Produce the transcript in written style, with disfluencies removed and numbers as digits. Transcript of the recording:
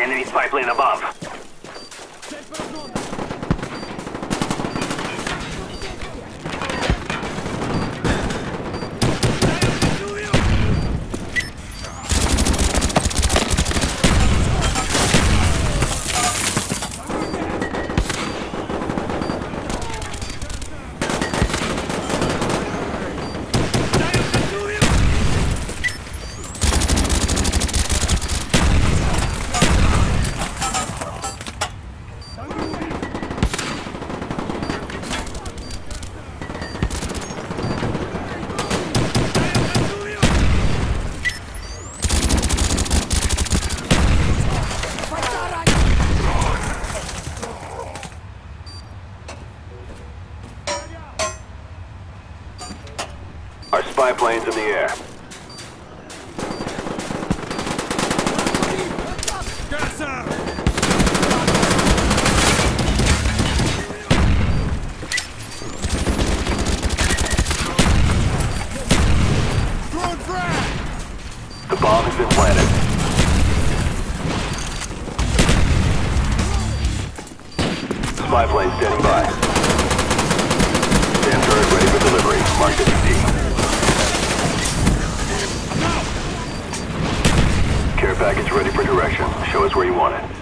Enemy spy plane above. Our spy plane's in the air. The bomb has been planted. Spy plane standing by. Stand turret ready for delivery. Mark as D. Care package ready for direction. Show us where you want it.